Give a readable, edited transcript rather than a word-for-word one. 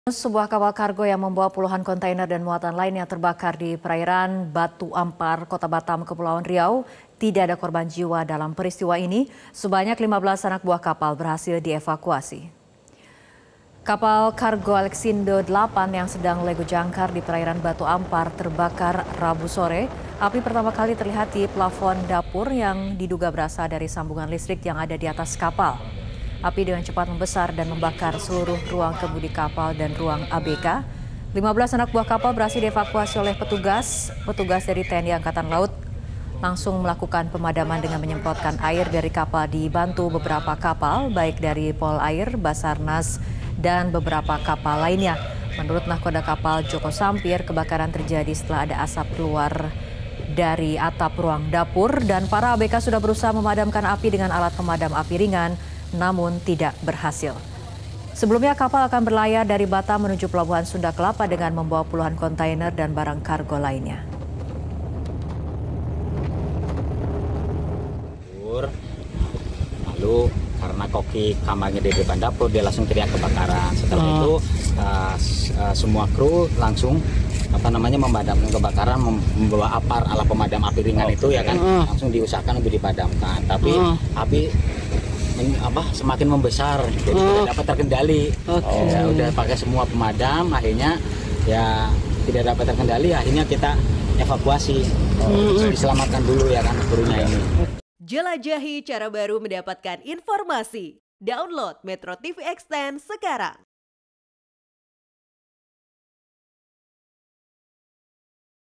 Sebuah kapal kargo yang membawa puluhan kontainer dan muatan lain yang terbakar di perairan Batu Ampar, Kota Batam, Kepulauan Riau. Tidak ada korban jiwa dalam peristiwa ini. Sebanyak 15 anak buah kapal berhasil dievakuasi. Kapal kargo Alexindo 8 yang sedang lego jangkar di perairan Batu Ampar terbakar Rabu sore. Api pertama kali terlihat di plafon dapur yang diduga berasal dari sambungan listrik yang ada di atas kapal. Api dengan cepat membesar dan membakar seluruh ruang kemudi kapal dan ruang ABK. 15 anak buah kapal berhasil dievakuasi oleh petugas dari TNI Angkatan Laut langsung melakukan pemadaman dengan menyemprotkan air dari kapal dibantu beberapa kapal baik dari Polair, Basarnas, dan beberapa kapal lainnya. Menurut nahkoda kapal Joko Sampir, kebakaran terjadi setelah ada asap keluar dari atap ruang dapur dan para ABK sudah berusaha memadamkan api dengan alat pemadam api ringan, namun tidak berhasil. Sebelumnya kapal akan berlayar dari Batam menuju Pelabuhan Sunda Kelapa dengan membawa puluhan kontainer dan barang kargo lainnya. Lalu karena koki kamarnya di depan dapur, dia langsung teriak kebakaran. Setelah itu semua kru langsung memadamkan kebakaran, membawa alat pemadam api ringan itu ya kan, langsung diusahakan untuk dipadamkan. Tapi api semakin membesar, jadi tidak dapat terkendali. Ya, udah pakai semua pemadam, akhirnya ya tidak dapat terkendali. Akhirnya kita evakuasi, diselamatkan dulu ya kan krunya ini. Jelajahi cara baru mendapatkan informasi. Download Metro TV Extend sekarang.